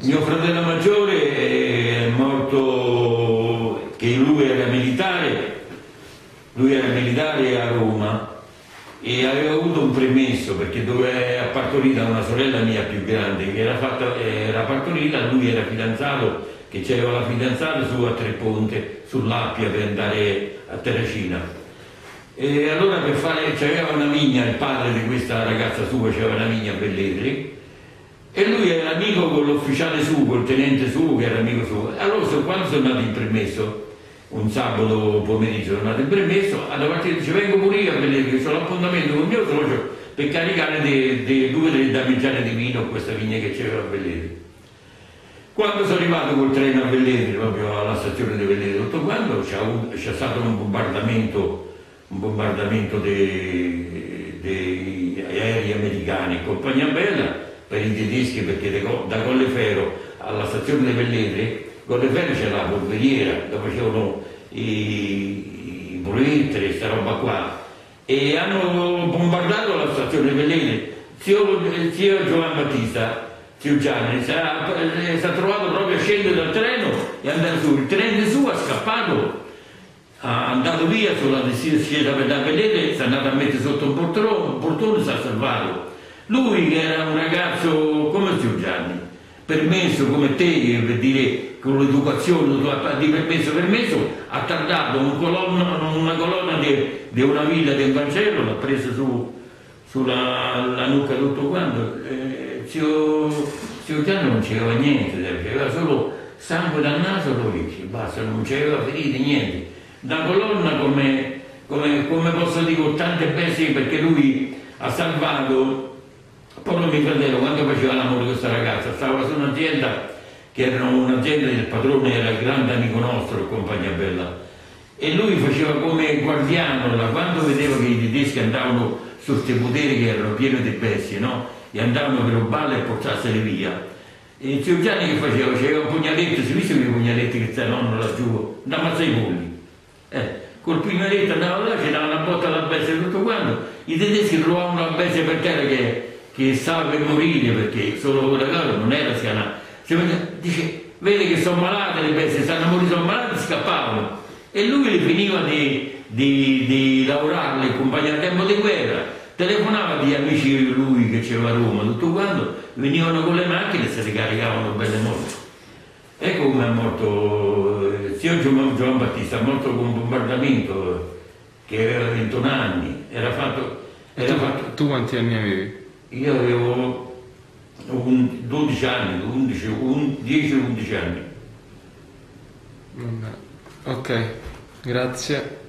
Mio fratello maggiore è morto, che lui era militare a Roma e aveva avuto un permesso perché doveva partorire una sorella mia più grande che era partorita, lui era fidanzato, che c'era la fidanzata su a Treponte, sull'Appia per andare a Terracina. E allora c'aveva una vigna, il padre di questa ragazza sua c'aveva una vigna a Velletri e lui era amico con l'ufficiale suo, col tenente suo che era amico suo. Allora quando sono andato in permesso, un sabato pomeriggio sono andato in permesso, alla partita dice vengo pure io a Velletri, che ho l'appuntamento con il mio socio per caricare 2 o 3 damigiane di vino a questa vigna che c'era a Velletri. Quando sono arrivato col treno a Velletri, proprio alla stazione di Velletri, tutto quanto c'è stato un bombardamento dei aerei americani in compagnia bella per i tedeschi, perché da Colleferro alla stazione di Velletri, Colleferro c'era la polveriera dove facevano i proiettili, questa roba qua, e hanno bombardato la stazione di Velletri. Zio Giovanni Battista, zio Gianni, si è trovato proprio a scendere dal treno e andare su. Il treno su ha scappato, è andato via sulla discesa per da Velletri, si è andato a mettere sotto un portone e si è salvato. Lui che era un ragazzo come zio Gianni, permesso come te, per dire con l'educazione di permesso, ha tardato una colonna di una villa del Vangelo, l'ha presa sulla nuca tutto quanto. Zio Gianni non c'aveva niente, aveva solo sangue dal naso e l'orecchio, basta, non c'aveva ferite, niente. Da colonna come posso dire con tante bestie, perché lui ha salvato. Poi mio fratello quando faceva l'amore con questa ragazza stava su un'azienda che era un'azienda del padrone, era il grande amico nostro, compagnia bella, e lui faceva come guardiano quando vedeva che i tedeschi andavano su questi poteri che erano pieni di bestie, no? E andavano per rubarle e portarsele via. E il zio Gianni che faceva? C'aveva un pugnaletto, si visto quei pugnaletti che sta nonno laggiù, da ammazza i polli. Col pugnaletto andava là, ci dava una botta alla bestia e tutto quanto, i tedeschi trovavano la bestia per terra che stava per morire, perché solo quella cosa non era schiana. Dice, vede che sono malate le bestie, stanno a morire, sono malate, scappavano. E lui li finiva di lavorare, accompagnare a tempo di guerra, telefonava di amici di lui che c'era a Roma, tutto quanto, venivano con le macchine e si ricaricavano belle morte. Ecco come è morto zio Giovanni Battista, è morto con un bombardamento che aveva 21 anni, era fatto... Tu quanti anni avevi? Io avevo 12 anni, 10-11 anni. Vabbè. Ok, grazie.